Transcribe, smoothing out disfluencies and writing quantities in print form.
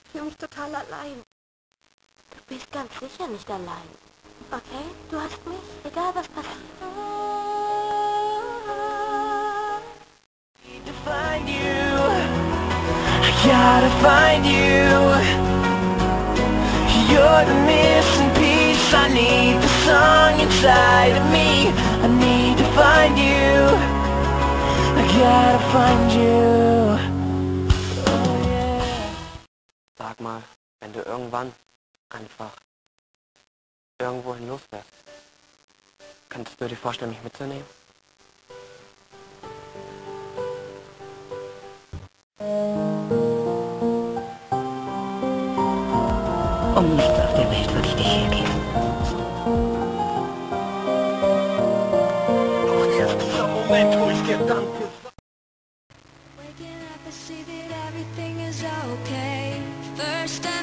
Ich fühle mich total allein. Du bist ganz sicher nicht allein. Okay? Du hast mich, egal was passiert. To find you, I gotta find you. You're the missing piece. I need the song inside of me. I need to find you. I gotta find you. Oh yeah. Sag mal, wenn du irgendwann einfach irgendwohin losfährst, könntest du dir vorstellen, mich mitzunehmen? Um nichts auf der Welt würde ich dich hergeben. Doch jetzt ist der Moment, wo ich dir danke. Waking up, I see that everything is okay. First